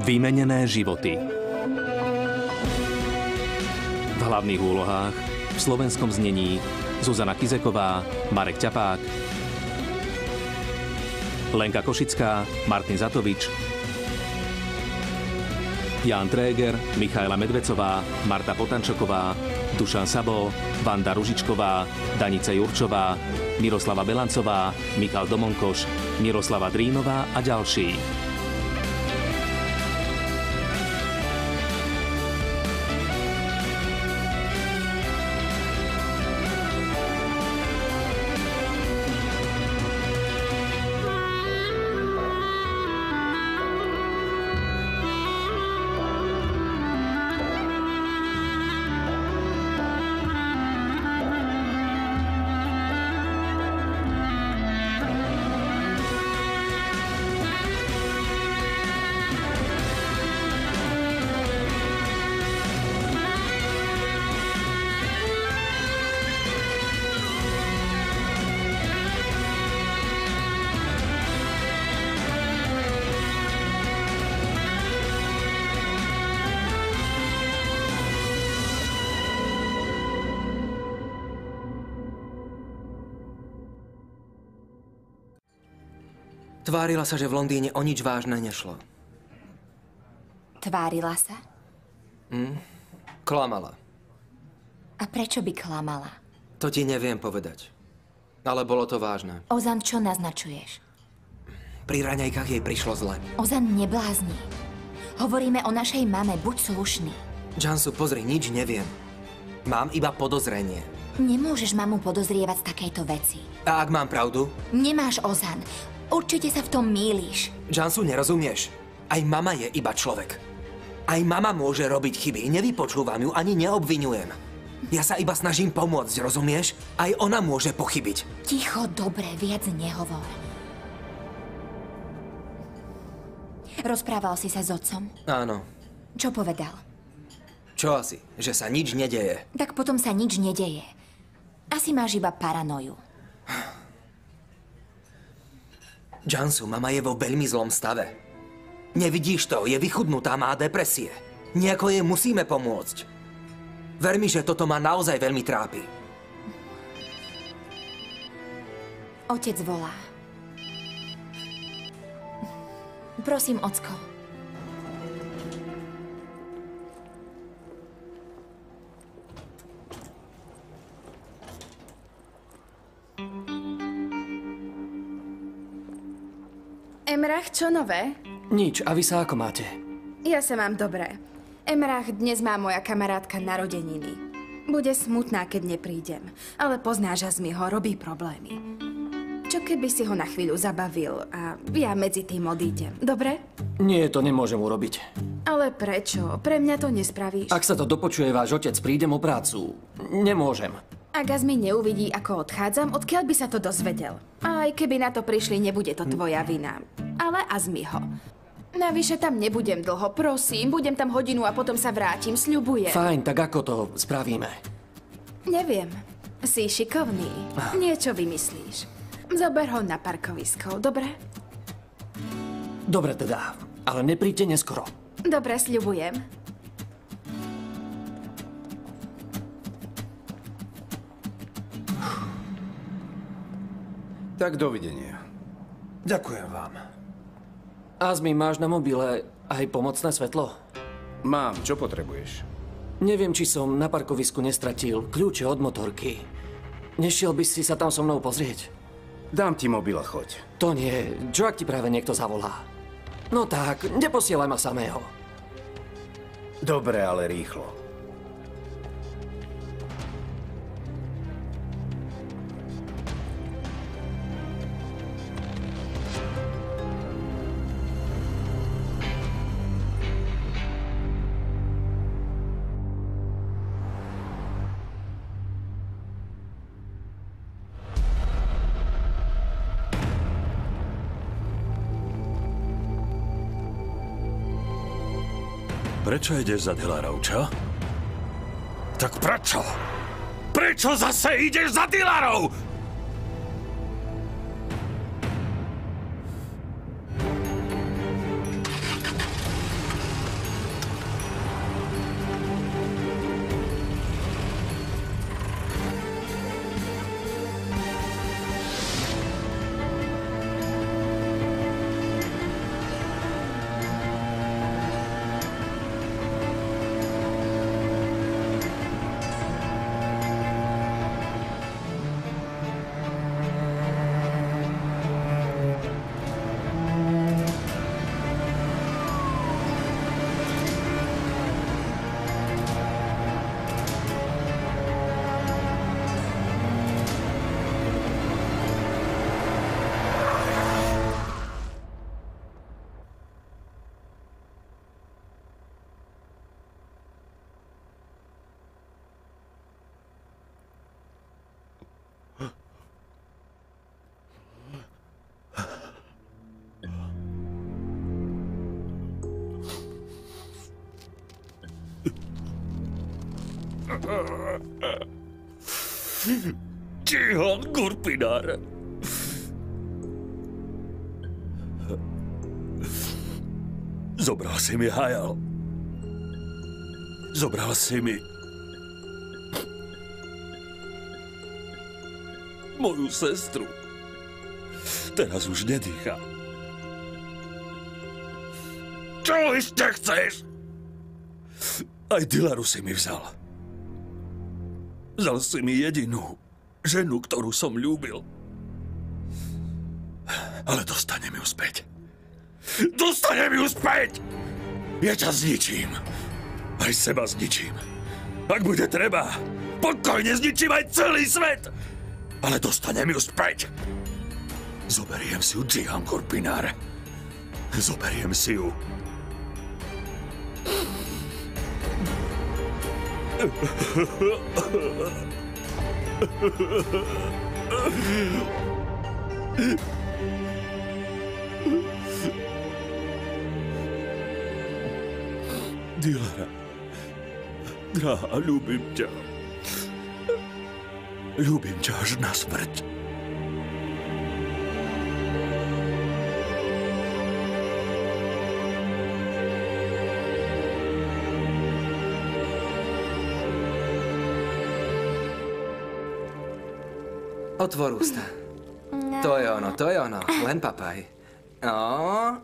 Vymenené životy. V hlavných úlohách v slovenskom znení Zuzana Kizeková, Marek Ťapák, Lenka Košická, Martin Zatovič, Ján Tréger, Michaela Medvecová, Marta Potančoková, Dušan Sabo, Vanda Ružičková, Danica Jurčová, Miroslava Belancová, Michal Domonkoš, Miroslava Drínová a ďalší. Tvárila sa, že v Londýne o nič vážne nešlo. Tvárila sa? Klamala. A prečo by klamala? To ti neviem povedať. Ale bolo to vážne. Ozan, čo naznačuješ? Pri raňajkách jej prišlo zle. Ozan, neblázni. Hovoríme o našej mame, buď slušný. Jansu, pozri, nič neviem. Mám iba podozrenie. Nemôžeš mamu podozrievať z takejto veci. A ak mám pravdu? Nemáš, Ozan. Určite sa v tom mýliš. Jansu, nerozumieš? Aj mama je iba človek. Aj mama môže robiť chyby. Nevypočúvam ju ani neobviňujem. Ja sa iba snažím pomôcť, rozumieš? Aj ona môže pochybiť. Ticho, dobre, viac nehovor. Rozprával si sa s otcom? Áno. Čo povedal? Čo asi? Že sa nič nedeje. Tak potom sa nič nedeje. Asi máš iba paranoju. Jansu, mama je vo veľmi zlom stave. Nevidíš to? Je vychudnutá, má depresie. Nejako jej musíme pomôcť. Ver mi, že toto ma naozaj veľmi trápi. Otec volá. Prosím, ocko. Emrach, čo nové? Nič, a vy sa ako máte? Ja sa mám dobre. Emrach, dnes má moja kamarátka narodeniny. Bude smutná, keď neprídem, ale poznáš Azmiho, robí problémy. Čo keby si ho na chvíľu zabavil a ja medzi tým odídem, dobre? Nie, to nemôžem urobiť. Ale prečo? Pre mňa to nespravíš. Ak sa to dopočuje váš otec, prídem o prácu. Nemôžem. Ak Azmi neuvidí, ako odchádzam, odkiaľ by sa to dozvedel? A aj keby na to prišli, nebude to tvoja vina. Ale Azmiho. Navyše tam nebudem dlho, prosím. Budem tam hodinu a potom sa vrátim, sľubujem. Fajn, tak ako to spravíme? Neviem. Si šikovný. Niečo vymyslíš. Zober ho na parkovisko, dobre? Dobre teda, ale nepríďte neskoro. Dobre, sľubujem. Tak dovidenia. Ďakujem vám. Azmi, máš na mobile aj pomocné svetlo? Mám, čo potrebuješ? Neviem, či som na parkovisku nestratil kľúče od motorky. Nešiel by si sa tam so mnou pozrieť? Dám ti mobil a choď. To nie. Čo ak ti práve niekto zavolá? No tak, neposielaj ma samého. Dobre, ale rýchlo. Prečo ideš za Dilarou, čo? Tak prečo? Prečo zase ideš za Dilarou? Jihan Gurpinar. Zobral si mi Hayal. Zobral si mi moju sestru. Teraz už nedýcha. Čo ešte chceš? Aj Dilaru si mi vzal. Vzal si mi jedinú ženu, ktorú som ľúbil. Ale dostanem ju späť. Dostanem ju späť! Ja ťa zničím. Aj seba zničím. Ak bude treba, pokojne zničím aj celý svet. Ale dostanem ju späť. Zoberiem si ju, Jihan Gurpinar. Zoberiem si ju. Dilara, drahá, ľúbim ťa. Ľúbim ťa až na smrť. Otvor ústa. To je ono. Len papaj. No.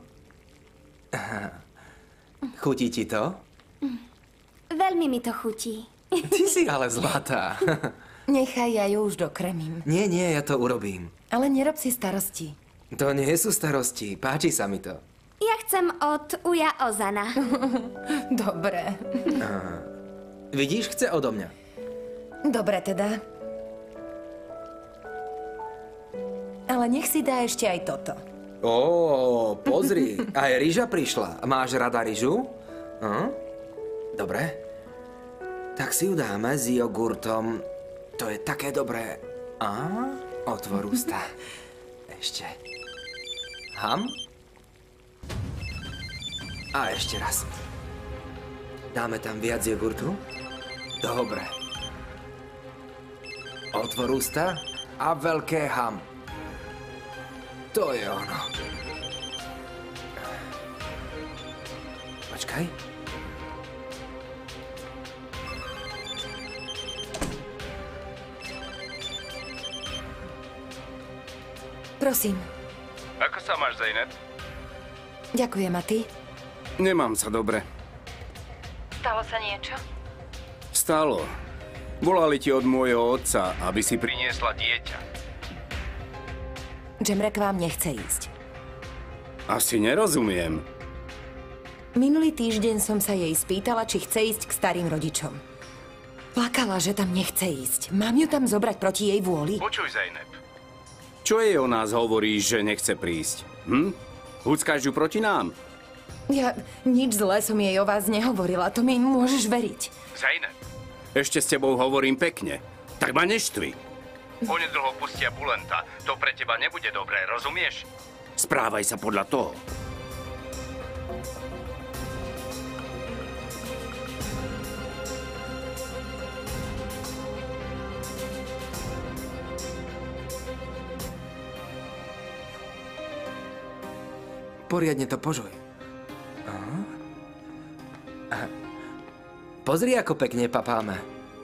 Chutí ti to? Veľmi mi to chutí. Ty si ale zlatá. Nechaj, ja ju už dokremím. Nie, ja to urobím. Ale nerob si starosti. To nie sú starosti. Páči sa mi to. Ja chcem od Uja Ozana. Dobre. Vidíš, chce odo mňa. Dobre teda. Ale nech si dá ešte aj toto. Ó, pozri, aj ryža prišla. Máš rada ryžu? Dobre. Tak si ju dáme s jogurtom. To je také dobré. Otvor ústa. Ešte. Ham. A ešte raz. Dáme tam viac jogurtu? Dobre. Otvor ústa a veľké ham. To je ono. Počkaj. Prosím. Ako sa máš, Zeynep? Ďakujem, a ty? Nemám sa dobre. Stalo sa niečo? Stalo. Volali ti od môjho otca, aby si priniesla dieťa. Jemre k vám nechce ísť. Asi nerozumiem. Minulý týždeň som sa jej spýtala, či chce ísť k starým rodičom. Plakala, že tam nechce ísť. Mám ju tam zobrať proti jej vôli? Počuj, Zeynep. Čo jej o nás hovoríš, že nechce prísť? Huckáš ju proti nám? Ja nič zlé som jej o vás nehovorila, to mi môžeš veriť. Zeynep. Ešte s tebou hovorím pekne. Tak ma neštvi. Onedlho pustia Bulenta. To pre teba nebude dobré, rozumieš? Správaj sa podľa toho. Poriadne to požuj. Pozri, ako pekne papáme.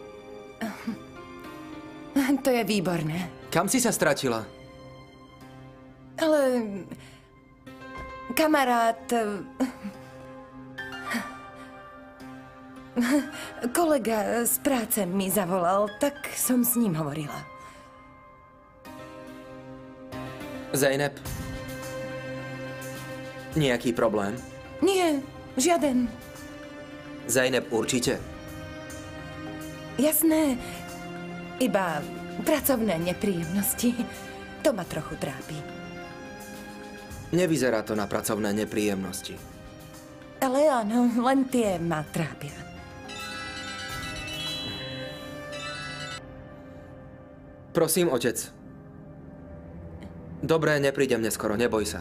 To je výborné. Kam si sa stratila? Ale... kamarát... kolega z práce mi zavolal, tak som s ním hovorila. Zeynep. Nejaký problém? Nie, žiaden. Zeynep, určite. Jasné. Iba pracovné nepríjemnosti. To ma trochu trápi. Nevyzerá to na pracovné nepríjemnosti. Ale áno, len tie ma trápia. Prosím, otec. Dobre, neprídem neskoro, neboj sa.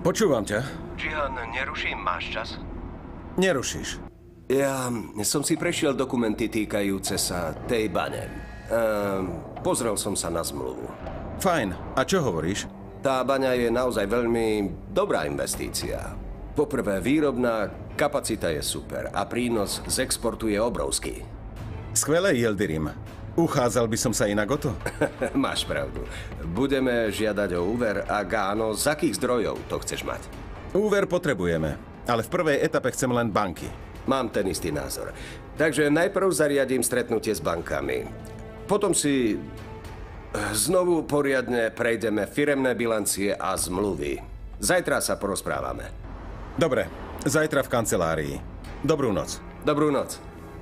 Počúvam ťa. Jihan, neruším, máš čas? Nerušíš. Ja som si prešiel dokumenty týkajúce sa tej bane. Pozrel som sa na zmluvu. Fajn. A čo hovoríš? Tá baňa je naozaj veľmi dobrá investícia. Poprvé, výrobná kapacita je super a prínos z exportu je obrovský. Skvelé, Yildirim. Uchádzal by som sa inak o to? Máš pravdu. Budeme žiadať o úver, ak áno, z akých zdrojov to chceš mať? Úver potrebujeme, ale v prvej etape chcem len banky. Mám ten istý názor. Takže najprv zariadím stretnutie s bankami. Potom si znovu poriadne prejdeme firemné bilancie a zmluvy. Zajtra sa porozprávame. Dobre, zajtra v kancelárii. Dobrú noc. Dobrú noc.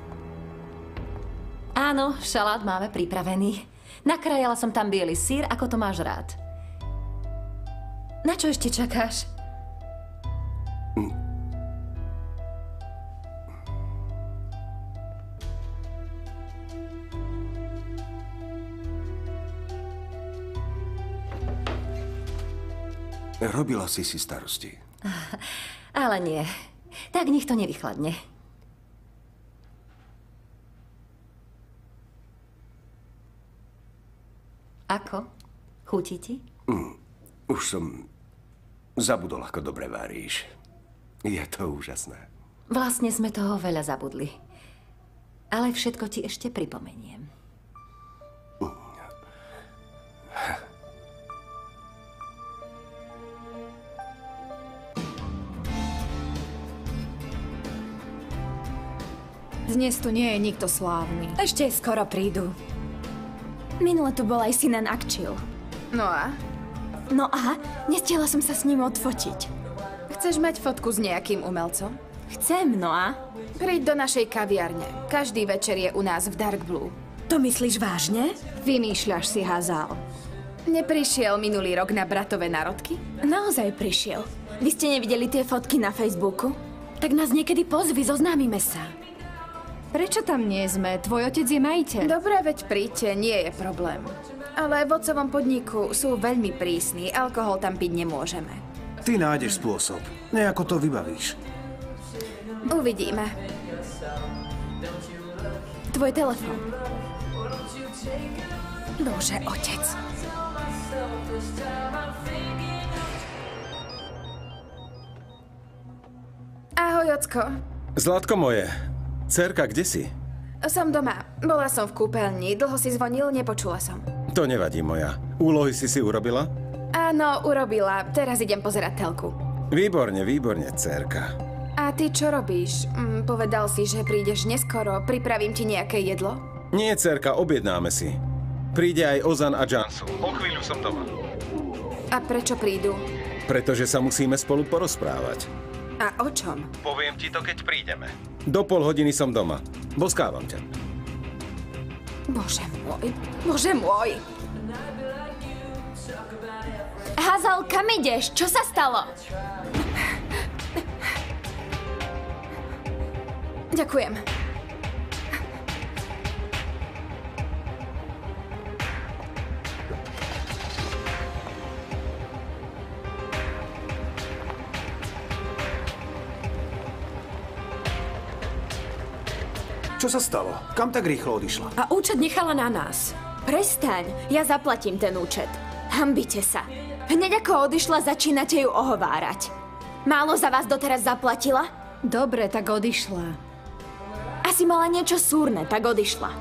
Áno, šalát máme pripravený. Nakrájala som tam biely syr, ako to máš rád. Na čo ešte čakáš? Robila si starosti. Ale nie. Tak nech to nevychladne. Ako? Chutí ti? Už som zabudol, ako dobre varíš. Je to úžasné. Vlastne sme toho veľa zabudli. Ale všetko ti ešte pripomeniem. Dnes tu nie je nikto slávny. Ešte skoro prídu. Minule tu bol aj Sinan Akčil. No a? No a? Nestihla som sa s ním odfotiť. Chceš mať fotku s nejakým umelcom? Chcem, no a? Príď do našej kaviarne. Každý večer je u nás v Dark Blue. To myslíš vážne? Vymýšľaš si, Hazal. Neprišiel minulý rok na bratové národky? Naozaj prišiel. Vy ste nevideli tie fotky na Facebooku? Tak nás niekedy pozvi, zoznámime sa. Prečo tam nie sme? Tvoj otec je majiteľ. Dobre, veď príďte, nie je problém. Ale v otcovom podniku sú veľmi prísni, alkohol tam piť nemôžeme. Ty nájdeš spôsob. Nejako to vybavíš. Uvidíme. Tvoj telefon. Bože, otec. Ahoj, ocko. Zlatko moje. Dcerka, kde si? Som doma. Bola som v kúpeľni. Dlho si zvonil, nepočula som. To nevadí, moja. Úlohy si urobila? Áno, urobila. Teraz idem pozerať telku. Výborne, výborne, dcerka. A ty čo robíš? Povedal si, že prídeš neskoro. Pripravím ti nejaké jedlo? Nie, dcerka, objednáme si. Príde aj Ozan a Jansu. O chvíľu som doma. A prečo prídu? Pretože sa musíme spolu porozprávať. A o čom? Poviem ti to, keď prídeme. Do pol hodiny som doma. Boskávam ťa. Bože môj, bože môj. Hazal, kam ideš? Čo sa stalo? Ďakujem. Čo sa stalo? Kam tak rýchlo odišla? A účet nechala na nás. Prestaň, ja zaplatím ten účet. Hanbite sa. Hneď ako odišla, začínate ju ohovárať. Málo za vás doteraz zaplatila? Dobre, tak odišla. Asi mala niečo súrne, tak odišla.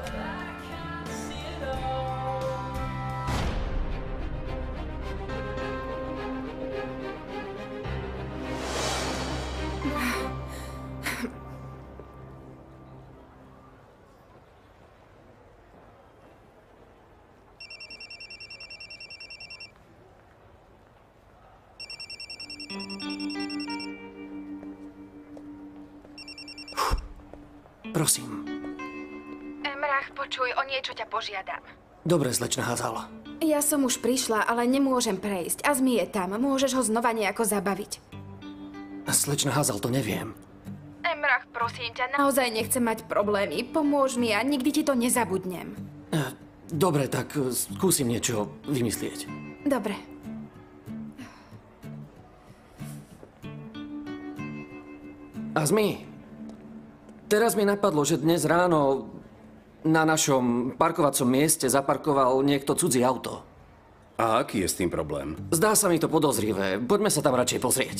Prosím. Emrach, počuj, o niečo ťa požiadam. Dobre, slečna Hazal. Ja som už prišla, ale nemôžem prejsť. Azmi je tam. Môžeš ho znova nejako zabaviť. Slečna Hazal, to neviem. Emrach, prosím ťa, naozaj nechcem mať problémy. Pomôž mi a nikdy ti to nezabudnem. Dobre, tak skúsim niečo vymyslieť. Dobre. Azmi, teraz mi napadlo, že dnes ráno na našom parkovacom mieste zaparkoval niekto cudzí auto. A aký je s tým problém? Zdá sa mi to podozrivé. Poďme sa tam radšej pozrieť.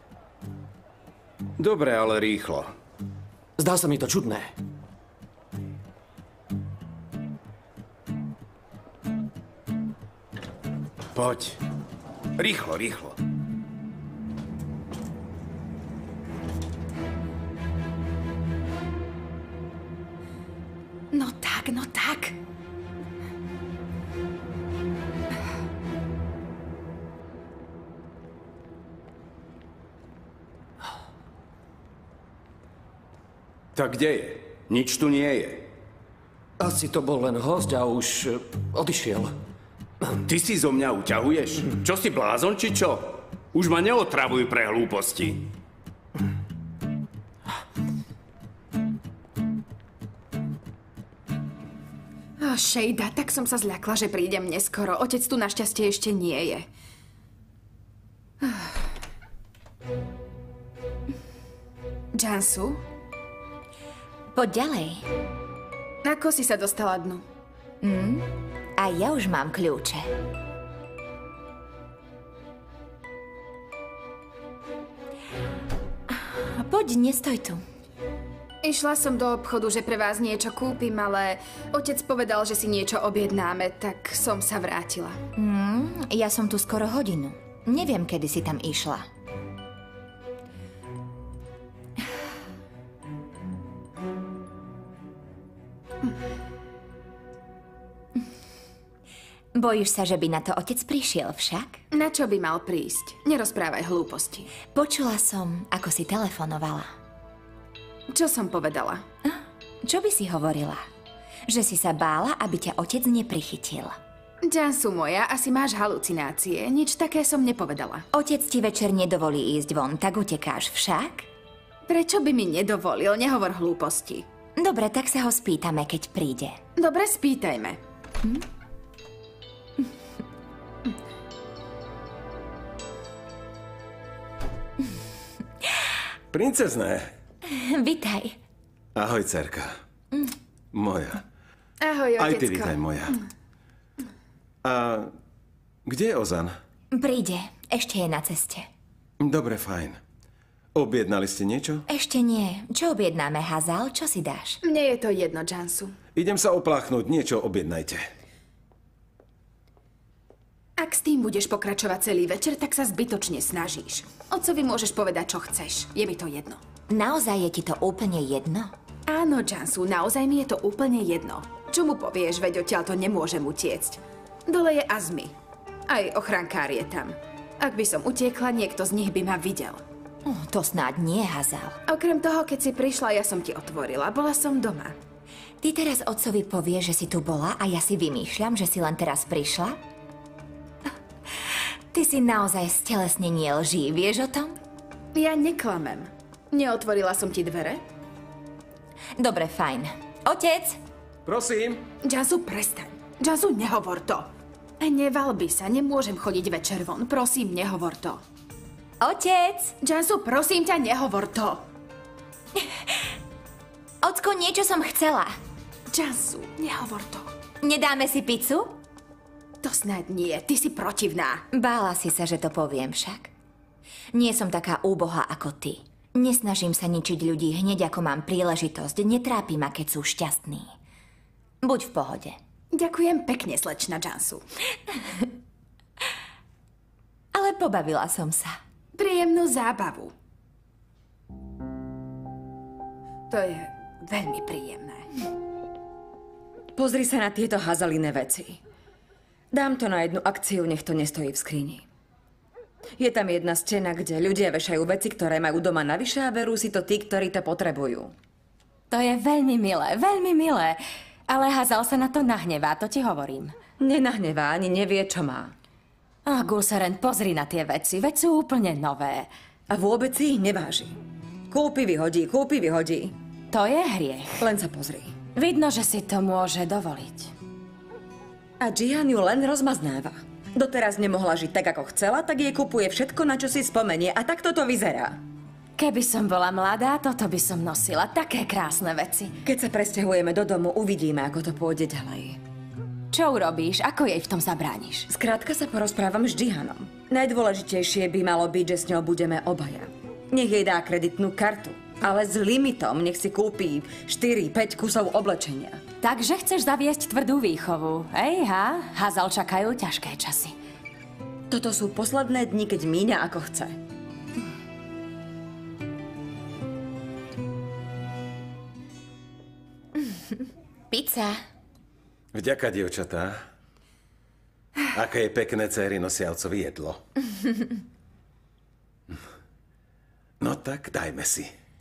Dobre, ale rýchlo. Zdá sa mi to čudné. Poď. Rýchlo, rýchlo. No tak, no tak. Tak kde je? Nič tu nie je. Asi to bol len hosť a už odišiel. Ty si zo mňa uťahuješ? Čo si blázon, či čo? Už ma neotravuj pre hlúposti. Šejda, tak som sa zľakla, že prídem neskoro. Otec tu našťastie ešte nie je. Jansu? Poď ďalej. Ako si sa dostala dnu? A ja už mám kľúče. Poď, nestoj tu. Išla som do obchodu, že pre vás niečo kúpim, ale otec povedal, že si niečo objednáme, tak som sa vrátila. Ja som tu skoro hodinu. Neviem, kedy si tam išla. Bojíš sa, že by na to otec prišiel však? Na čo by mal prísť? Nerozprávaj hlúposti. Počula som, ako si telefonovala. Čo som povedala? Čo by si hovorila? Že si sa bála, aby ťa otec neprichytil. Jansu moja, asi máš halucinácie. Nič také som nepovedala. Otec ti večer nedovolí ísť von, tak utekáš však? Prečo by mi nedovolil? Nehovor hlúposti. Dobre, tak sa ho spýtame, keď príde. Dobre, spýtajme. Princezné. Vitaj. Ahoj, dcerka. Moja. Ahoj, otecko. Aj ty vitaj, moja. A kde je Ozan? Príde. Ešte je na ceste. Dobre, fajn. Objednali ste niečo? Ešte nie. Čo objednáme, Hazal? Čo si dáš? Mne je to jedno, Jansu. Idem sa opláchnuť. Niečo objednajte. Ak s tým budeš pokračovať celý večer, tak sa zbytočne snažíš. Otcovi môžeš povedať, čo chceš. Je mi to jedno. Naozaj je ti to úplne jedno? Áno, Jansu, naozaj mi je to úplne jedno. Čo mu povieš, veď odtiaľ to nemôžem utiecť. Dole je Azmi. Aj ochrankár je tam. Ak by som utiekla, niekto z nich by ma videl. To snáď nie, Hazal. Okrem toho, keď si prišla, ja som ti otvorila. Bola som doma. Ty teraz otcovi povieš, že si tu bola a ja si vymýšľam, že si len teraz prišla? Ty si naozaj stelesnenie lží, vieš o tom? Ja neklamem. Neotvorila som ti dvere? Dobre, fajn. Otec! Prosím. Jansu, prestaň. Jansu, nehovor to. Nevalbi sa, nemôžem chodiť večer von. Prosím, nehovor to. Otec! Jansu, prosím ťa, nehovor to. Ocko, niečo som chcela. Jansu, nehovor to. Nedáme si pizzu? To snáď nie, ty si protivná. Bála si sa, že to poviem však. Nie som taká úbohá ako ty. Nesnažím sa ničiť ľudí hneď, ako mám príležitosť. Netrápi ma, keď sú šťastní. Buď v pohode. Ďakujem pekne, slečna Jansu. Ale pobavila som sa. Príjemnú zábavu. To je veľmi príjemné. Pozri sa na tieto Hazaliné veci. Dám to na jednu akciu, nech to nestojí v skrini. Je tam jedna stena, kde ľudia vešajú veci, ktoré majú doma navyše a berú si to tí, ktorí to potrebujú. To je veľmi milé, veľmi milé. Ale Hazal sa na to nahnevá, to ti hovorím. Nenahnevá, ani nevie, čo má. Gulseren, pozri na tie veci, veď sú úplne nové. A vôbec si ich neváži. Kúpi, vyhodí, kúpi, vyhodí. To je hriech. Len sa pozri. Vidno, že si to môže dovoliť. A Jihan ju len rozmaznáva. Doteraz nemohla žiť tak, ako chcela, tak jej kupuje všetko, na čo si spomenie. A takto to vyzerá. Keby som bola mladá, toto by som nosila. Také krásne veci. Keď sa presťahujeme do domu, uvidíme, ako to pôjde ďalej. Čo urobíš? Ako jej v tom zabrániš? Skrátka sa porozprávam s Džihanom. Najdôležitejšie by malo byť, že s ňou budeme obaja. Nech jej dá kreditnú kartu, ale s limitom nech si kúpi 4-5 kusov oblečenia. Takže chceš zaviesť tvrdú výchovu. Ejha, Hazal čakajú ťažké časy. Toto sú posledné dni, keď míňa ako chce. Pizza. Vďaka, dievčatá. Aké je pekné céry nosia otcovi jedlo. No tak, dajme si.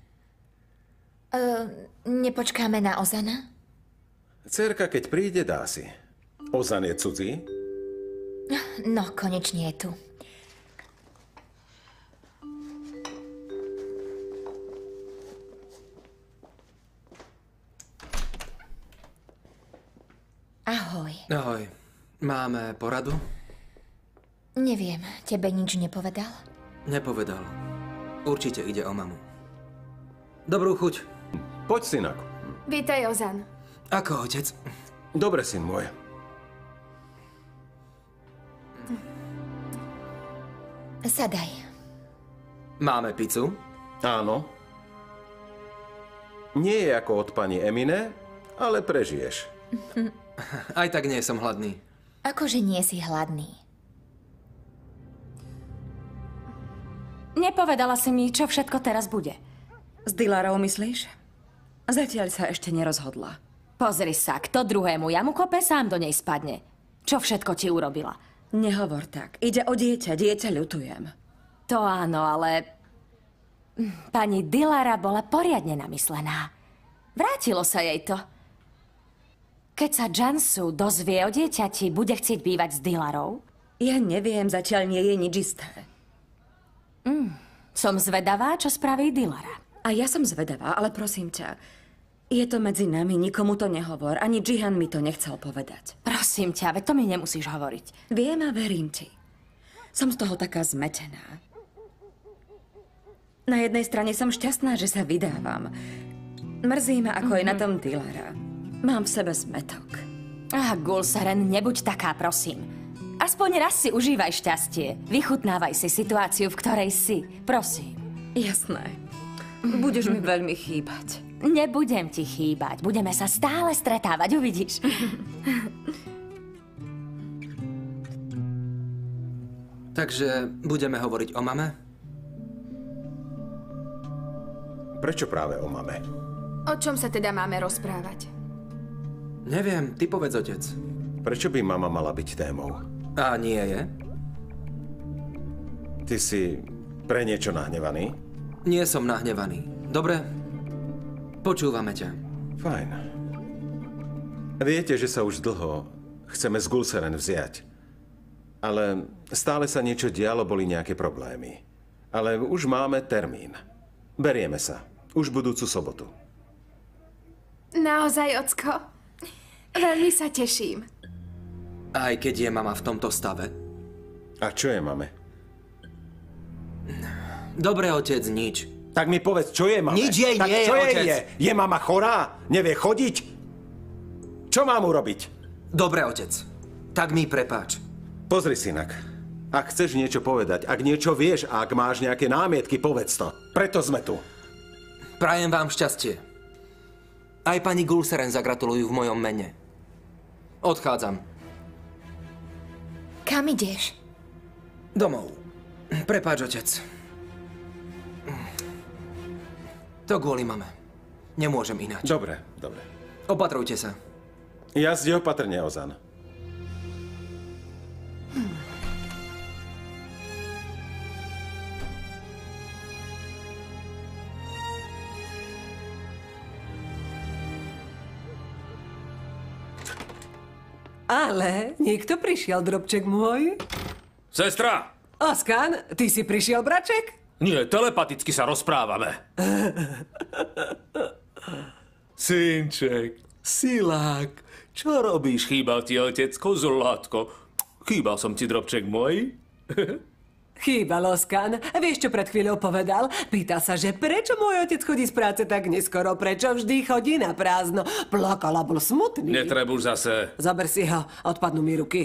Nepočkáme na Ozana? Dcérka, keď príde, dá si. Ozan je cudzí? No, konečne je tu. Ahoj. Ahoj. Máme poradu? Neviem, tebe nič nepovedal? Nepovedal. Určite ide o mamu. Dobrú chuť. Poď, synak. Vítaj, Ozan. Ako, otec? Dobre, syn môj. Sadaj. Máme pizzu? Áno. Nie je ako od pani Emine, ale prežiješ. Aj tak nie som hladný. Akože nie si hladný. Nepovedala si mi, čo všetko teraz bude. S Dilarou myslíš? Zatiaľ sa ešte nerozhodla. Pozri sa, kto druhému jamu kope, sám do nej spadne. Čo všetko ti urobila? Nehovor tak. Ide o dieťa ľutujem. To áno, ale... Pani Dilara bola poriadne namyslená. Vrátilo sa jej to. Keď sa Jansu dozvie o dieťati, bude chcieť bývať s Dilarou? Ja neviem, zatiaľ nie je nič isté. Som zvedavá, čo spraví Dilara. A ja som zvedavá, ale prosím ťa, je to medzi nami, nikomu to nehovor. Ani Džihan mi to nechcel povedať. Prosím ťa, veď to mi nemusíš hovoriť. Viem a verím ti. Som z toho taká zmetená. Na jednej strane som šťastná, že sa vydávam. Mrzí ma, ako je na tom Dilara. Mám v sebe zmetok. Gulsaren, nebuď taká, prosím. Aspoň raz si užívaj šťastie. Vychutnávaj si situáciu, v ktorej si. Prosím. Jasné. Budeš mi veľmi chýbať. Nebudem ti chýbať. Budeme sa stále stretávať, uvidíš. Takže budeme hovoriť o mame? Prečo práve o mame? O čom sa teda máme rozprávať? Neviem, ty povedz, otec. Prečo by mama mala byť témou? A nie je? Ty si pre niečo nahnevaný? Nie som nahnevaný. Dobre? Počúvame ťa. Fajn. Viete, že sa už dlho chceme z Gulseren vziať. Ale stále sa niečo dialo, boli nejaké problémy. Ale už máme termín. Berieme sa. Už budúcu sobotu. Naozaj, ocko? Veľmi sa teším. Aj keď je mama v tomto stave? A čo je mame? Dobre, otec, nič. Tak mi povedz, čo je mame? Nič jej tak nie je, čo otec. Je? Je mama chorá? Nevie chodiť? Čo mám urobiť? Dobre, otec. Tak mi prepáč. Pozri, synak. Ak chceš niečo povedať, ak niečo vieš a ak máš nejaké námietky, povedz to. Preto sme tu. Prajem vám šťastie. Aj pani Gulseren zagratulujú v mojom mene. Odchádzam. Kam ideš? Domov. Prepáč, otec. To kvôli mame. Nemôžem ináč. Dobre, dobre. Opatrujte sa. Jazdi opatrne, Ozan. Ale niekto prišiel, drobček môj. Sestra! Oskan, ty si prišiel, braček? Nie, telepaticky sa rozprávame. Synček, silák, čo robíš? Chýbal ti otecko, zlatko? Chýbal som ti, drobček môj? Chýbal Oskan. Vieš, čo pred chvíľou povedal? Pýta sa, že prečo môj otec chodí z práce tak neskoro, prečo vždy chodí na prázdno. Plakal a bol smutný. Netreb už zase. Zaber si ho, odpadnú mi ruky.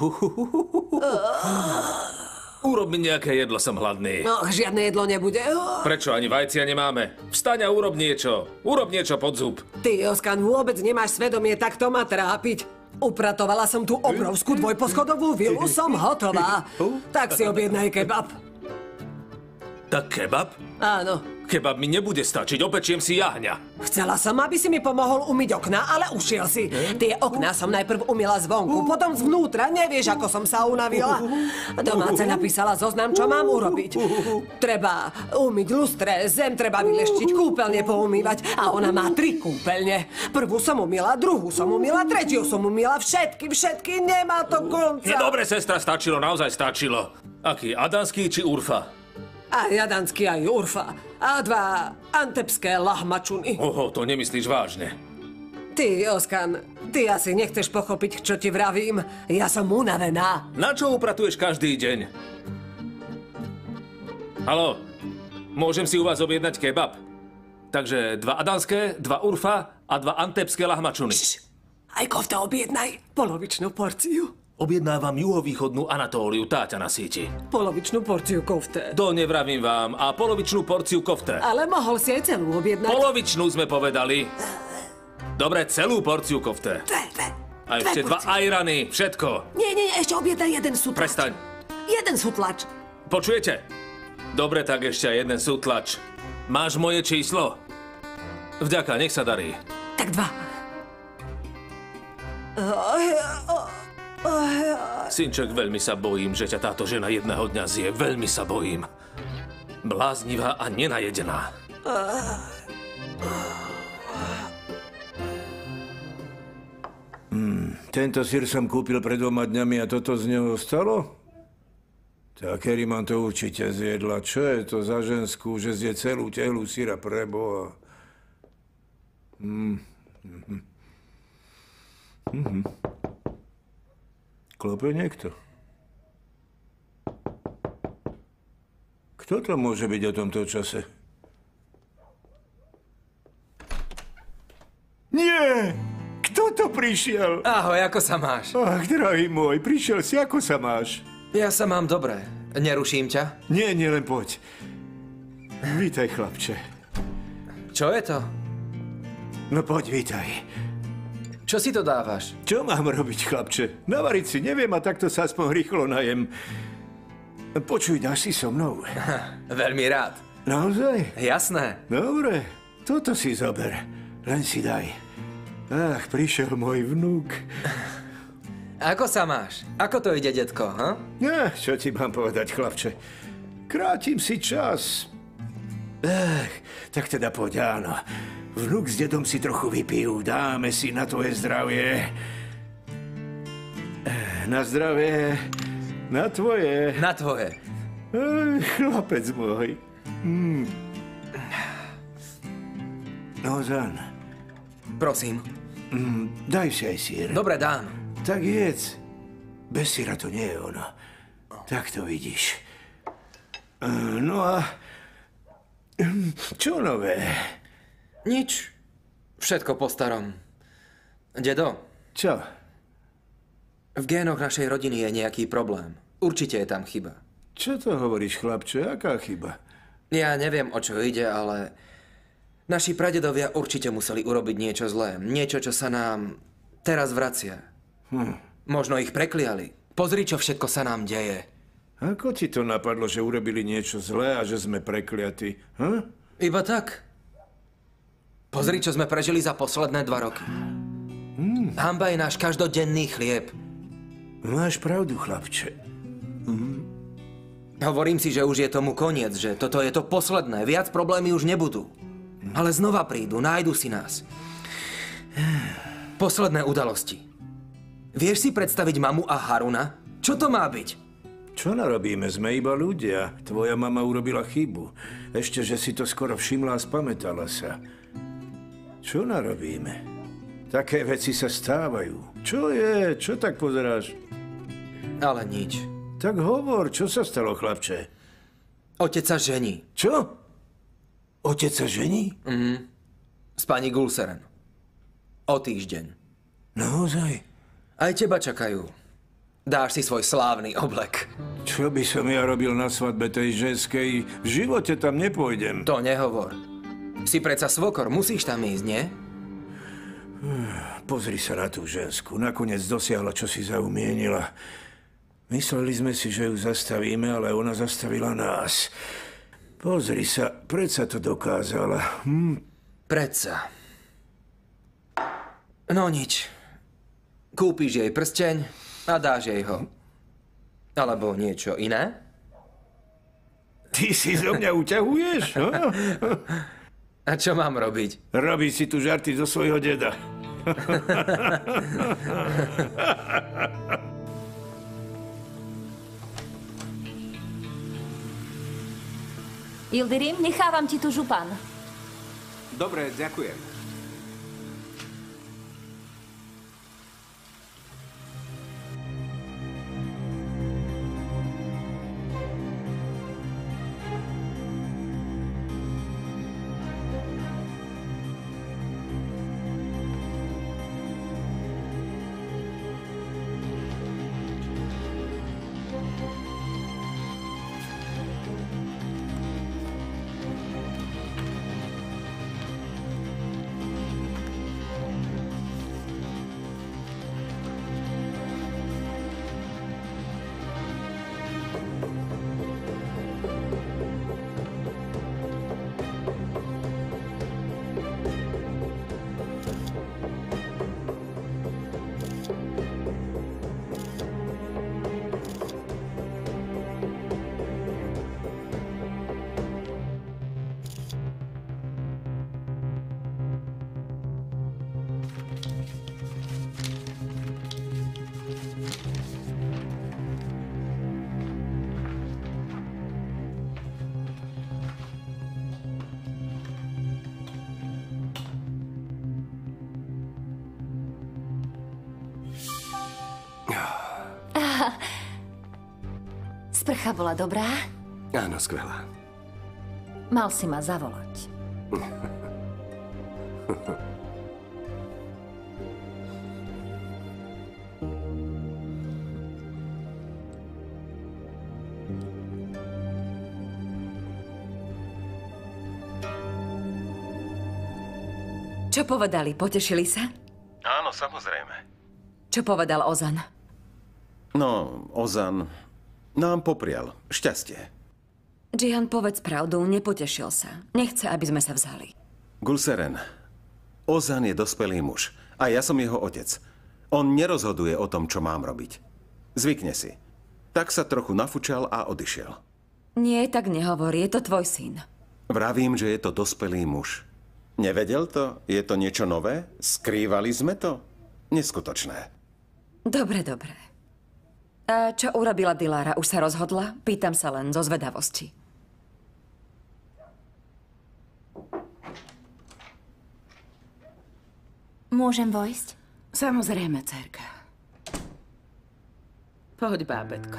Urob mi nejaké jedlo, som hladný. No, žiadne jedlo nebude. Prečo ani vajcia nemáme? Vstaň a urob niečo. Urob niečo pod zub. Ty, Oskan, vôbec nemáš svedomie takto ma trápiť. Upratovala som tú obrovskú dvojposchodovú vilu, som hotová. Tak si objednaj kebab. Tak kebab? Áno. Kebab mi nebude stačiť, opečiem si jahňa. Chcela som, aby si mi pomohol umyť okná, ale ušiel si. Tie okná som najprv umyla zvonku, potom zvnútra, nevieš, ako som sa unavila. Domáca napísala zoznam, čo mám urobiť. Treba umyť lustre, zem treba vyleštiť, kúpeľne poumývať a ona má 3 kúpeľne. Prvú som umyla, druhú som umyla, tretiu som umyla, všetky, nemá to konca. Je dobre, sestra, stačilo, naozaj stačilo. Aký, adanský či Urfa? Aj jadanský, aj Urfa. A 2 antepské lahmačuny. Oho, to nemyslíš vážne. Ty, Oskan, ty asi nechceš pochopiť, čo ti vravím. Ja som unavená. Na čo upratuješ každý deň? Haló, môžem si u vás objednať kebab? Takže 2 adanské, 2 Urfa a 2 antepské lahmačuny. Aj kofta objednaj. Polovičnú porciu. Objednávam juhovýchodnú Anatóliu, táťa na síti. Polovičnú porciu kofte. To nevravím vám. A polovičnú porciu kofte. Ale mohol si aj celú objednať. Polovičnú sme povedali. Dobre, celú porciu kofte. A ešte 2 ajrany, všetko. Nie, ešte objednaj 1 sutlač. Prestaň. 1 sutlač. Počujete? Dobre, tak ešte aj 1 sutlač. Máš moje číslo? Vďaka, nech sa darí. Tak 2. Synček, veľmi sa bojím, že ťa táto žena jedného dňa zje. Veľmi sa bojím. Bláznivá a nenajedená. Tento syr som kúpil pred 2 dňami a toto z neho ostalo? Tak Eriman to určite zjedla. Čo je to za ženskú, že zje celú tehlu syra pre Boha? Klope niekto? Kto to môže byť o tomto čase? Nie! Kto to prišiel? Ahoj, ako sa máš? Ach, drahý môj, prišiel si, ako sa máš? Ja sa mám dobre. Neruším ťa? Nie, len poď. Vítaj, chlapče. Čo je to? No poď, vítaj. Čo si to dávaš? Čo mám robiť, chlapče? Navariť si neviem a takto sa aspoň rýchlo najem. Počuj, dáš si so mnou? Veľmi rád. Naozaj? Jasné. Dobre, toto si zober. Len si daj. Ach, prišiel môj vnúk. Ako sa máš? Ako to ide, detko, ha? Ja, čo ti mám povedať, chlapče? Krátim si čas. Ach, tak teda poď, áno. Vnúk s dedom si trochu vypijú. Dáme si na tvoje zdravie. Na zdravie. Na tvoje. Na tvoje. Chlapec môj. No, Zan. Prosím. Daj si aj sír. Dobre, dám. Tak jedz. Bez síra to nie je ono. Tak to vidíš. No a... Čo nové? Nič. Všetko po starom. Dedo. Čo? V génoch našej rodiny je nejaký problém. Určite je tam chyba. Čo to hovoríš, chlapče? Aká chyba? Ja neviem, o čo ide, ale... Naši pradedovia určite museli urobiť niečo zlé. Niečo, čo sa nám teraz vracia. Možno ich prekliali. Pozri, čo všetko sa nám deje. Ako ti to napadlo, že urobili niečo zlé a že sme prekliatí? Iba tak. Pozri, čo sme prežili za posledné 2 roky. Hanba je náš každodenný chlieb. Máš pravdu, chlapče. Hovorím si, že už je tomu koniec, že toto je to posledné. Viac problémy už nebudú. Ale znova prídu, nájdu si nás. Posledné udalosti. Vieš si predstaviť mamu a Haruna? Čo to má byť? Čo narobíme? Sme iba ľudia. Tvoja mama urobila chybu. Ešte, že si to skoro všimla a spamätala sa. Čo narobíme? Také veci sa stávajú. Čo je? Čo tak pozeráš? Ale nič. Tak hovor, čo sa stalo, chlapče? Otec sa žení. Čo? Otec sa žení? S pani Gulseren. O týždeň. Naozaj? Aj teba čakajú. Dáš si svoj slávny oblek. Čo by som ja robil na svadbe tej ženskej? V živote tam nepôjdem. To nehovor. Si predsa svokor, musíš tam ísť, nie? Pozri sa na tú žensku. Nakoniec dosiahla, čo si zaumienila. Mysleli sme si, že ju zastavíme, ale ona zastavila nás. Pozri sa, predsa to dokázala. Predsa. No nič. Kúpiš jej prsteň a dáš jej ho. Alebo niečo iné? Ty si zo mňa uťahuješ? No? A čo mám robiť? Robiť si tu žarty zo svojho deda. Ildirim, nechávam ti tu župan. Dobre, ďakujem. Sprcha bola dobrá? Áno, skvelá. Mal si ma zavolať. Čo povedali? Potešili sa? Áno, samozrejme. Čo povedal Ozan? No, Ozan nám poprial šťastie. Jihan, povedz pravdu, nepotešil sa. Nechce, aby sme sa vzali. Gulseren, Ozan je dospelý muž a ja som jeho otec. On nerozhoduje o tom, čo mám robiť. Zvykne si. Tak sa trochu nafučal a odišiel. Nie, tak nehovor, je to tvoj syn. Vravím, že je to dospelý muž. Nevedel to? Je to niečo nové? Skrývali sme to? Neskutočné. Dobre, dobre. A čo urobila Dilara? Už sa rozhodla? Pýtam sa len zo zvedavosti. Môžem vojsť? Samozrejme, dcerka. Poď, bábätko.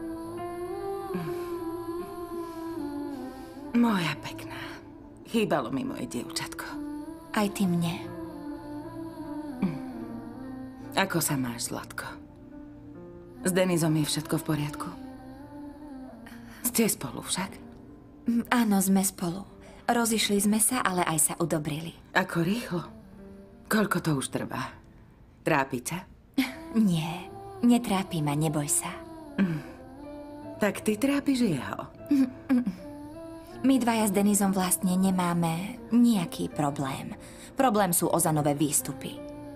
Moja pekná. Chýbalo mi moje dievčatko. Aj ty mne. Ako sa máš, Zlatko? S Denizom je všetko v poriadku? Ste spolu však? Áno, sme spolu. Rozišli sme sa, ale aj sa udobrili. Ako rýchlo? Koľko to už trvá? Trápi ťa? Nie, netrápi ma, neboj sa. Tak ty trápiš jeho? My dvaja s Denizom vlastne nemáme nejaký problém. Problém sú Ozanové výstupy.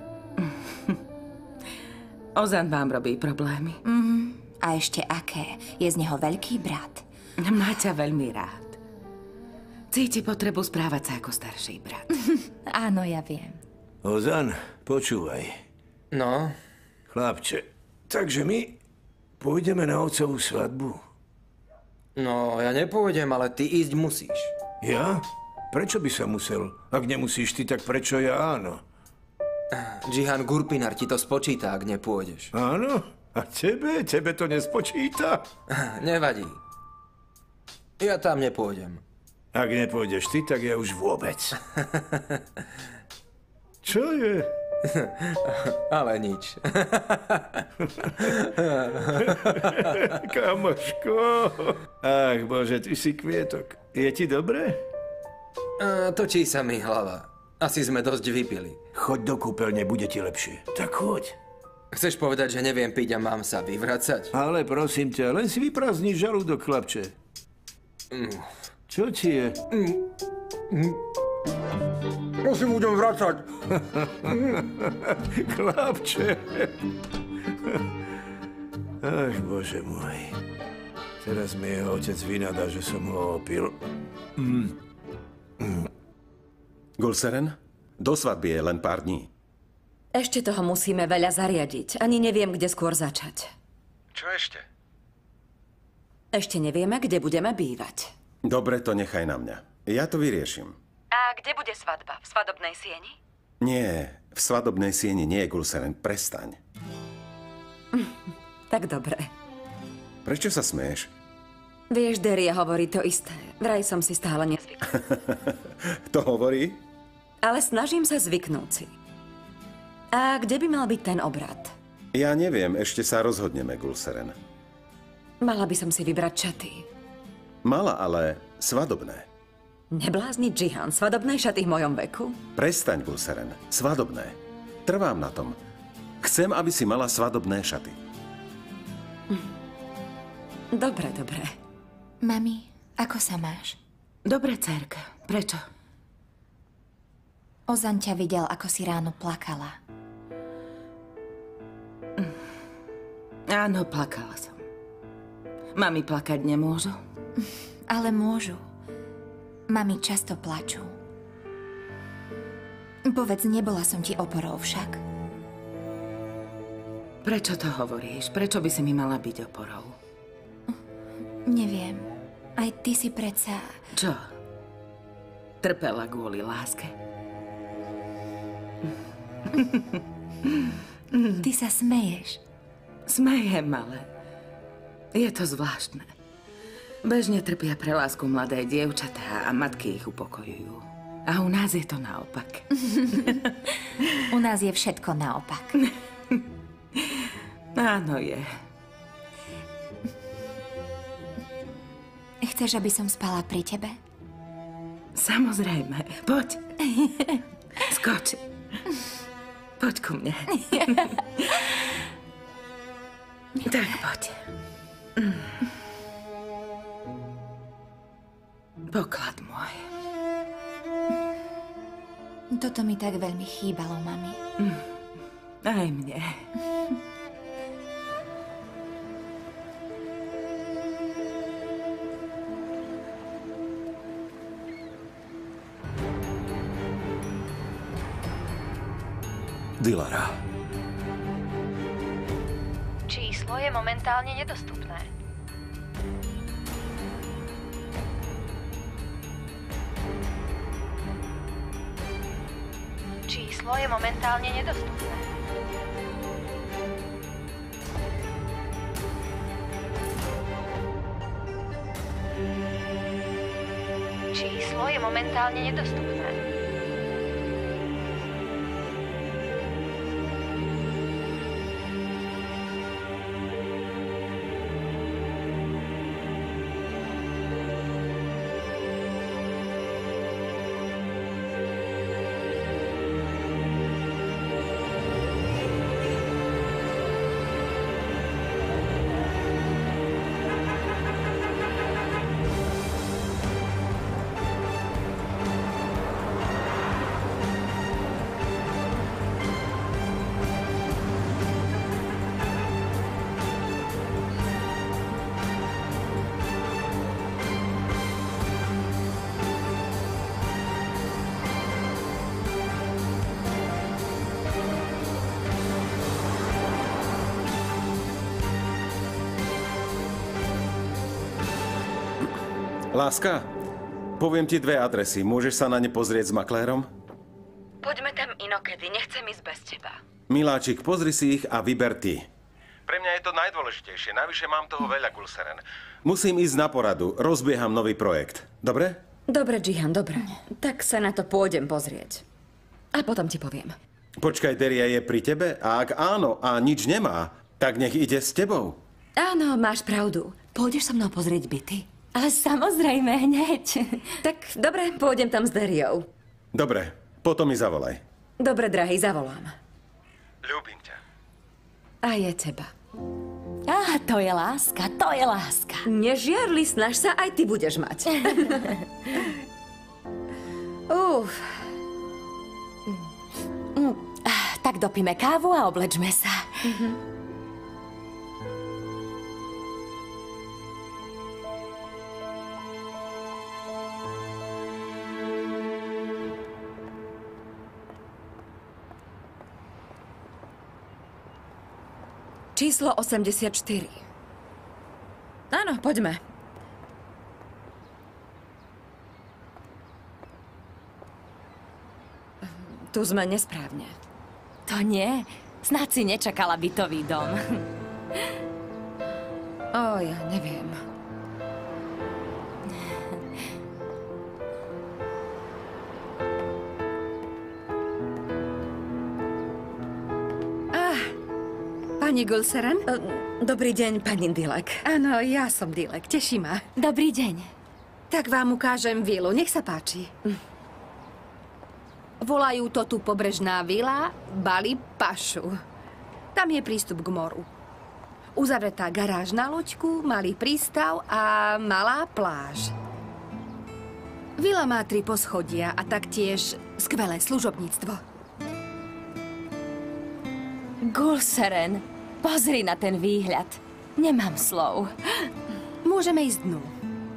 Ozan vám robí problémy. A ešte aké? Je z neho veľký brat. Má ťa veľmi rád. Cíti potrebu správať sa ako starší brat. Áno, ja viem. Ozan, počúvaj. No? Chlapče, takže my pôjdeme na otcovú svadbu. No, ja nepôjdem, ale ty ísť musíš. Ja? Prečo by sa musel? Ak nemusíš ty, tak prečo ja áno? Jihan Gurpinar ti to spočíta, ak nepôjdeš. Áno? A tebe? Tebe to nespočíta? Nevadí. Ja tam nepôjdem. Ak nepôjdeš ty, tak ja už vôbec. Čo je? Ale nič. Kamoško. Ach, bože, ty si kvietok. Je ti dobre? Točí sa mi hlava. Asi sme dosť vypili. Choď do kúpeľne, bude ti lepšie. Tak choď. Chceš povedať, že neviem piť a mám sa vyvracať? Ale prosím ťa, len si vyprázdni žalúdok, chlapče. Čo ti je? Ja si budem vracať. Chlapče. Ach, bože môj. Teraz mi jeho otec vynadá, že som ho opil. Gulseren, do svadby je len pár dní. Ešte toho musíme veľa zariadiť. Ani neviem, kde skôr začať. Čo ešte? Ešte nevieme, kde budeme bývať. Dobre, to nechaj na mňa. Ja to vyriešim. A kde bude svadba? V svadobnej sieni? Nie, v svadobnej sieni nie, Gulseren, prestaň. Tak dobre. Prečo sa smeješ? Vieš, Deria hovorí to isté. Vraj som si stále nezvykla. To hovorí? Ale snažím sa zvyknúť si. A kde by mal byť ten obrad? Ja neviem, ešte sa rozhodneme, Gulseren. Mala by som si vybrať šaty. Mala, ale svadobné. Neblázni Džihan, svadobné šaty v mojom veku? Prestaň, Gulseren, svadobné. Trvám na tom. Chcem, aby si mala svadobné šaty. Dobre, dobre. Mami, ako sa máš? Dobre, dcérka. Prečo? Ozan ťa videl, ako si ráno plakala. Áno, plakala som. Mami plakať nemôžu? Ale môžu. Mami často plačú. Povedz, nebola som ti oporou však. Prečo to hovoríš? Prečo by si mi mala byť oporou? Neviem. Aj ty si predsa... Čo? Trpela kvôli láske? Ty sa smeješ. Smejem, ale je to zvláštne. Bežne trpia pre lásku mladé dievčatá a matky ich upokojujú. A u nás je to naopak. U nás je všetko naopak. Áno, je. Chceš, aby som spala pri tebe? Samozrejme. Poď. Skoč. Poď ku mne. Tak, poď. Poklad môj. Toto mi tak veľmi chýbalo, mami. Aj mne. Dilara. Číslo je momentálne nedostupné. Číslo je momentálne nedostupné. Číslo je momentálne nedostupné. Láska, poviem ti dve adresy. Môžeš sa na ne pozrieť s maklérom? Poďme tam inokedy, nechcem ísť bez teba. Miláčik, pozri si ich a vyber ty. Pre mňa je to najdôležitejšie. Navyše mám toho veľa, Gulseren. Musím ísť na poradu. Rozbieham nový projekt. Dobre? Dobre, Jihan, dobre. Tak sa na to pôjdem pozrieť. A potom ti poviem. Počkaj, Deria je pri tebe? A ak áno a nič nemá, tak nech ide s tebou. Áno, máš pravdu. Pôjdeš so mnou pozrieť byty? Ale samozrejme, hneď. Tak dobre, pôjdem tam s Deriou. Dobre, potom mi zavolaj. Dobre, drahý, zavolám. Ľúbim ťa. A je teba. Á, to je láska, to je láska. Nežiarli, snaž sa, aj ty budeš mať. Tak dopíme kávu a oblečme sa. Číslo 84. Áno, poďme. Tu sme nesprávne. To nie. Snáď si nečakala bytový dom. Ja neviem. Pani Gulseren? Dobrý deň, pani Dilek. Áno, ja som Dilek, teší ma. Dobrý deň. Tak vám ukážem vilu, nech sa páči. Volajú to tu pobrežná vila Bali Pašu. Tam je prístup k moru. Uzavretá garáž na loďku, malý prístav a malá pláž. Vila má 3 poschodia a taktiež skvelé služobníctvo. Gulseren, pozri na ten výhľad. Nemám slov. Môžeme ísť dnu.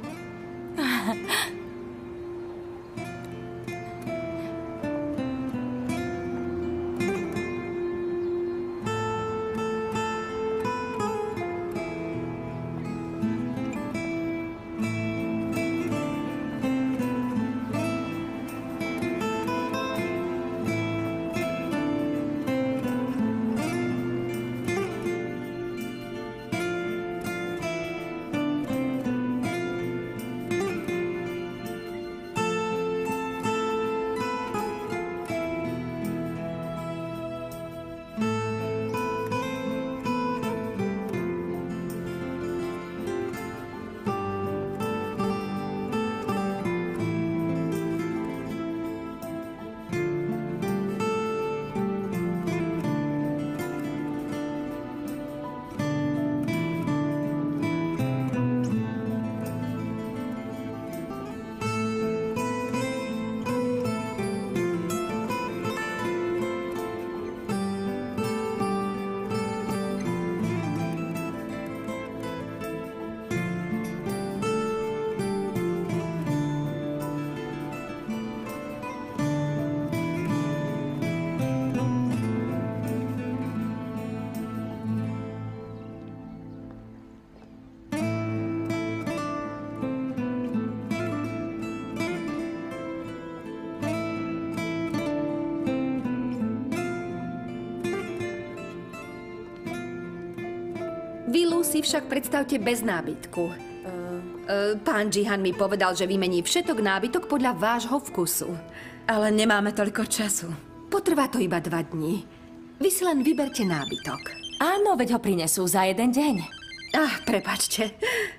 Vilu si však predstavte bez nábytku. Pán Jihan mi povedal, že vymení všetok nábytok podľa vášho vkusu. Ale nemáme toľko času. Potrvá to iba 2 dní. Vy si len vyberte nábytok. Áno, veď ho prinesú za 1 deň. Prepáčte.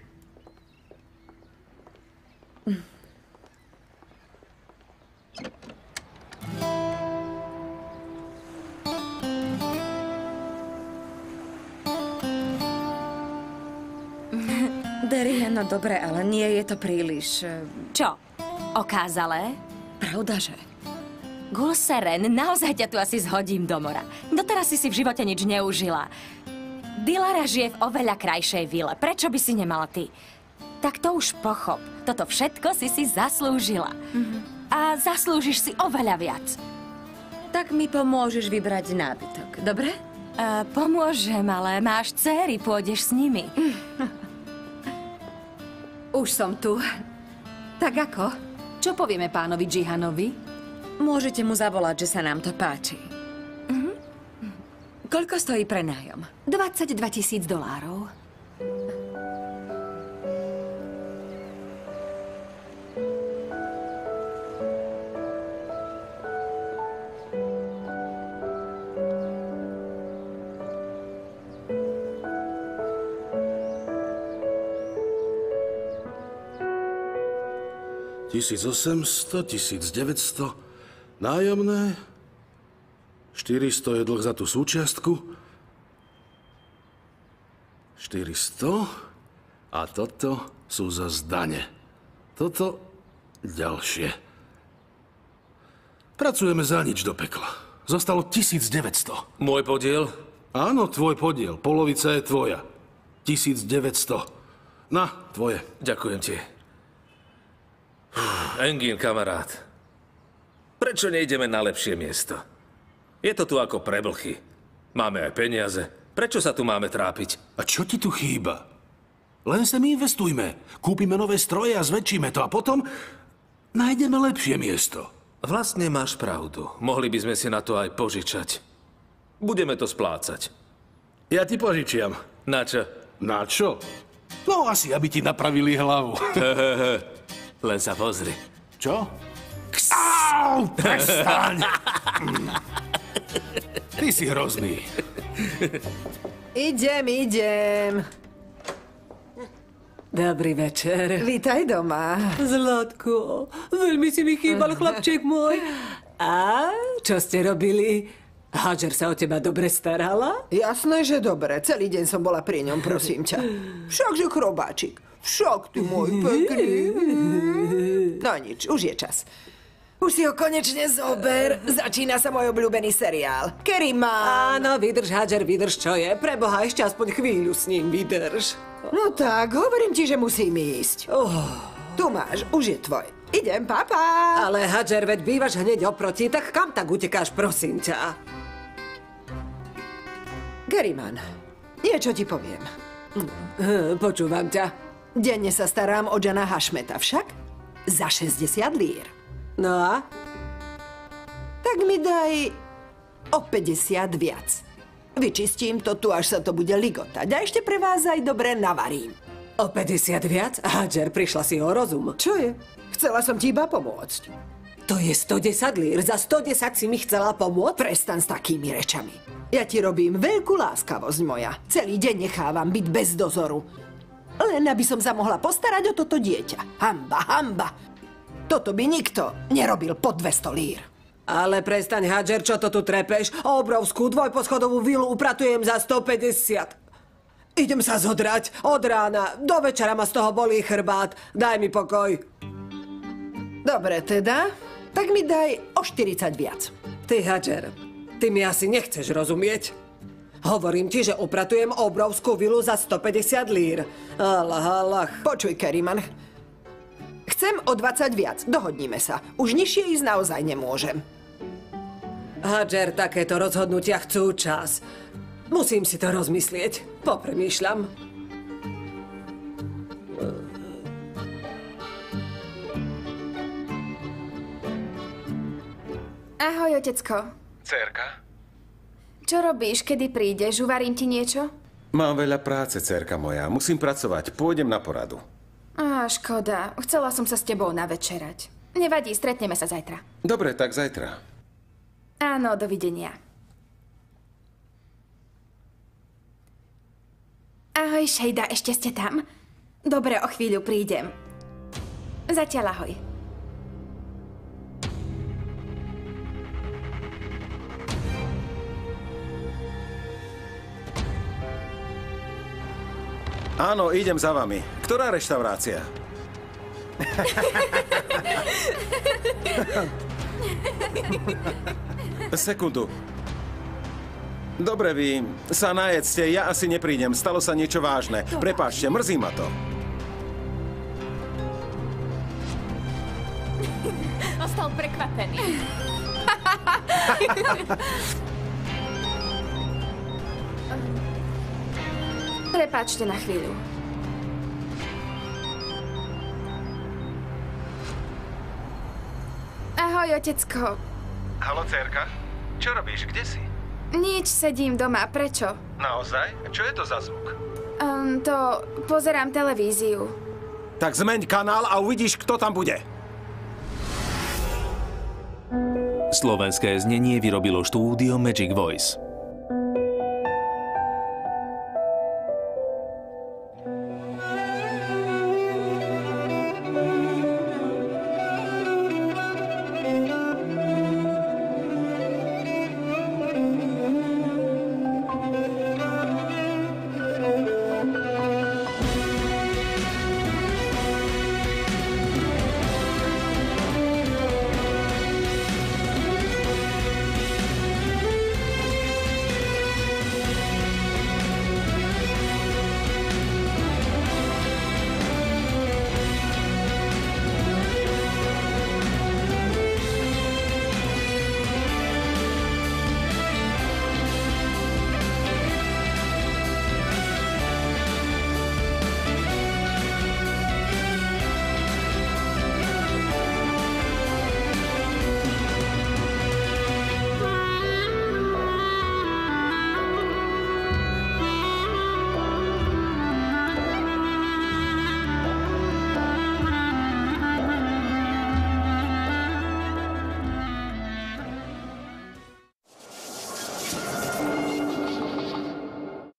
Deria, no dobre, ale nie je to príliš... Čo? Okázalé? Pravdaže? Gulseren, naozaj ťa tu asi zhodím do mora. Doteraz si v živote nič neužila. Dilara žije v oveľa krajšej vile. Prečo by si nemala ty? Tak to už pochop. Toto všetko si zaslúžila. A zaslúžiš si oveľa viac. Tak mi pomôžeš vybrať nábytok, dobre? Pomôžem, ale máš dcéry, pôjdeš s nimi. Už som tu. Tak ako? Čo povieme pánovi Jihanovi? Môžete mu zavolať, že sa nám to páči. Koľko stojí prenájom? $22,000. $1,800, $1,900, nájomné, 400 je dlh za tú súčiastku, 400 a toto sú za zdane. Toto ďalšie. Pracujeme za nič do pekla. Zostalo 1900. Môj podiel? Áno, tvoj podiel. Polovica je tvoja. 1900. Na, tvoje. Ďakujem ti. Engin, kamarát. Prečo nejdeme na lepšie miesto? Je to tu ako pre blchy. Máme aj peniaze. Prečo sa tu máme trápiť? A čo ti tu chýba? Len sem investujme. Kúpime nové stroje a zväčšíme to a potom nájdeme lepšie miesto. Vlastne máš pravdu. Mohli by sme si na to aj požičať. Budeme to splácať. Ja ti požičiam. Na čo? Na čo? No asi, aby ti napravili hlavu. Len sa pozri. Čo? Au, prestaň! Ty si hrozný. Idem. Dobrý večer. Vítaj doma. Zlatko, veľmi si mi chýbal, chlapček môj. A čo ste robili? Hadžer sa o teba dobre starala? Jasné, že dobre. Celý deň som bola pri ňom, prosím ťa. Všakže chrobáčik. Však ty môj pekný. No nič, už je čas. Už si ho konečne zober. Začína sa môj obľúbený seriál. Keriman. Áno, vydrž, Hadžer, vydrž, čo je. Preboha, ešte aspoň chvíľu s ním vydrž. No tak, hovorím ti, že musím ísť. Tu máš, už je tvoj. Idem, papa. Ale Hadžer, veď bývaš hneď oproti, tak kam tak utekáš, prosím ťa? Keriman, niečo ti poviem. Počúvam ťa. Denne sa starám o Jana Hašmeta, však za 60 lír. No a? Tak mi daj o 50 viac. Vyčistím to tu, až sa to bude ligotať. A ešte pre vás aj dobre navarím. O 50 viac? Hadžer, prišla si o rozum. Čo je? Chcela som ti iba pomôcť. To je 110 lír. Za 110 si mi chcela pomôcť? Prestan s takými rečami. Ja ti robím veľkú láskavosť moja. Celý deň nechávam byť bez dozoru. Len aby som sa mohla postarať o toto dieťa. Hanba, hanba. Toto by nikto nerobil po 200 lír. Ale prestaň, Hadžer, čo to tu trepeš? Obrovskú dvojposchodovú vilu upratujem za 150. Idem sa zodrať od rána. Do večera ma z toho bolí chrbát. Daj mi pokoj. Dobre teda, tak mi daj o 40 viac. Ty, Hadžer, ty mi asi nechceš rozumieť. Hovorím ti, že upratujem obrovskú vilu za 150 lír. Allah. Počuj, Keriman. Chcem o 20 viac. Dohodníme sa. Už nižšie ísť naozaj nemôžem. Hadžer, takéto rozhodnutia chcú čas. Musím si to rozmyslieť. Popremýšľam. Ahoj, otecko. Dcérka? Čo robíš, kedy prídeš? Uvarím ti niečo? Mám veľa práce, dcérka moja. Musím pracovať. Pôjdem na poradu. Škoda. Chcela som sa s tebou navečerať. Nevadí, stretneme sa zajtra. Dobre, tak zajtra. Áno, dovidenia. Ahoj, Šejda, ešte ste tam? Dobre, o chvíľu prídem. Zatiaľ ahoj. Áno, idem za vami. Ktorá reštaurácia? Sekundu. Dobre, vy sa najedzte, ja asi neprídem. Stalo sa niečo vážne. Prepáčte, mrzí ma to. Ostal prekvapený. Prepáčte na chvíľu. Ahoj, otecko. Haló, dcérka. Čo robíš? Kde si? Nič, sedím doma. Prečo? Naozaj? Čo je to za zvuk? Pozerám televíziu. Tak zmeň kanál a uvidíš, kto tam bude. Slovenské znenie vyrobilo štúdio Magic Voice.